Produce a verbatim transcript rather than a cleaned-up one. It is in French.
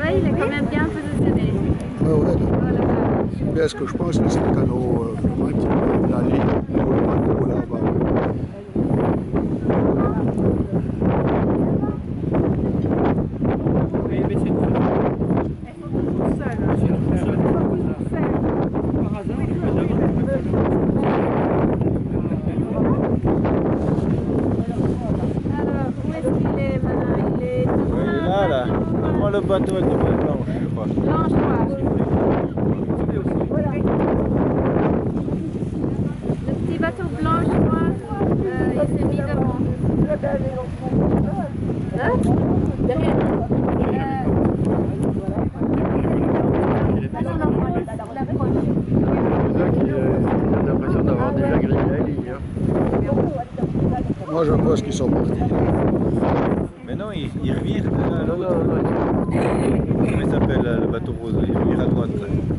ouais, il est quand même bien positionné. Ouais, ouais. Voilà. Bien, ce que je pense, c'est le canot euh, pneumatique, la ligne, le bateau là-bas. Là, là, moi le bateau avec le blanche, je crois. Blanche, noire. Le petit bateau blanche, noire, euh, il s'est mis devant. Hein? Derrière. J'ai l'impression d'avoir déjà grillé la ligne. Moi, je pense qu'ils sont partis. Mais non, il, il revire. Non, non, non. Comment il s'appelle le bateau rose? Il revire à droite.